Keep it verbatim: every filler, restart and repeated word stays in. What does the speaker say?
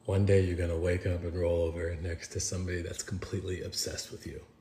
One day you're gonna wake up and roll over next to somebody that's completely obsessed with you.